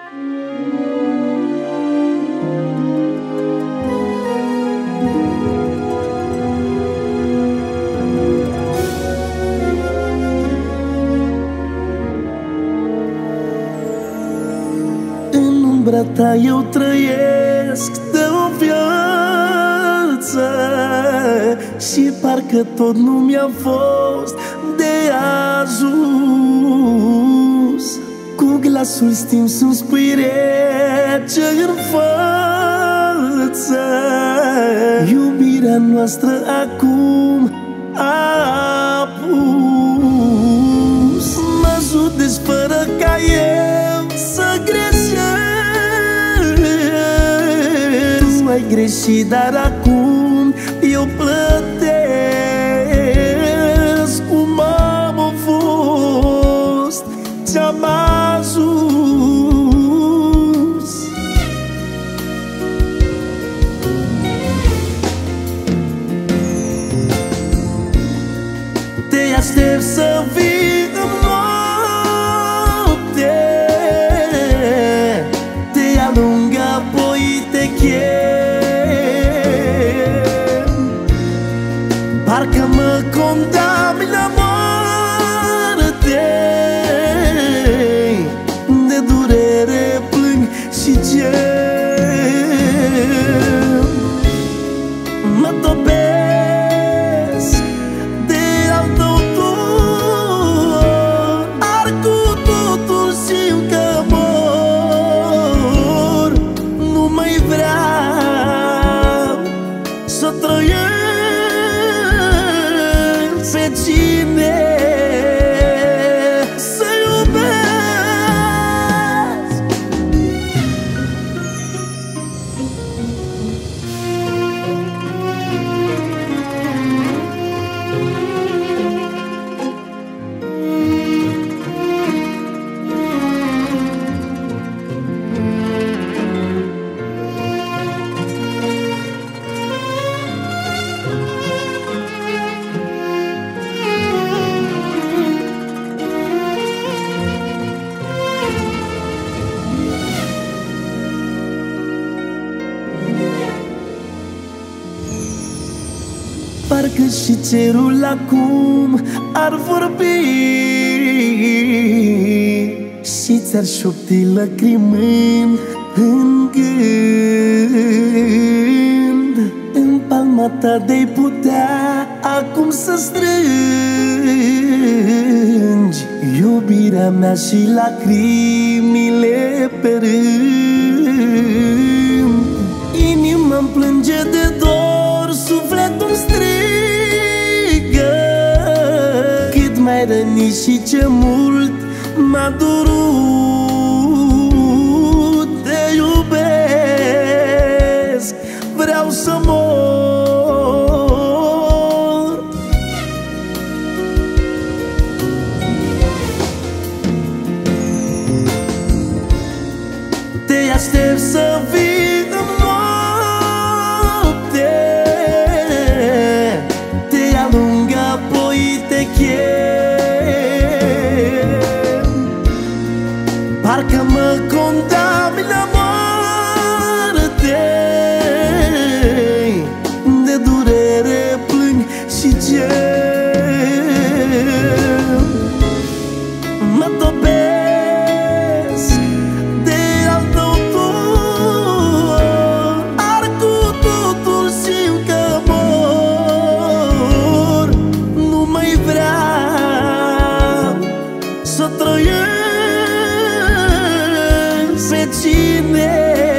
În umbra ta eu trăiesc de o viață și parcă tot nu mi-a fost de ajuns. Cu glasul stins îmi spui rece în față, iubirea noastră acum a apus. Mă judeci fără ca eu să greșesc. Tu ai greșit, dar acum eu plătesc. Cum am fost, ți-am ajuns. Te aștept să vii în noapte, te alung apoi te chem. Parcă mă condamni la moarte, de durere plâng și gem. Mă topesc de al tău dor, arg cu totul simt că mor. Nu mai vreau să trăiesc. Pe cine să iubesc? Parcă și cerul acum ar vorbi și ți-ar șopti lăcrimând în gând. În palma ta de-ai putea acum să strângi iubirea mea și lacrimile pe rând. Inima-mi plânge de dor, sufletul strigă, cât mai răni și ce mult m-a durut. Te iubesc, vreau să mor. Te aștept să vii în noapte, te alung apoi te chem. Parcă mă condamni la moarte, de durere plâng și gem. Mă topesc de al tău dor, arg cu totul simt că mor. Nu mai vreau să trăiesc. Pe cine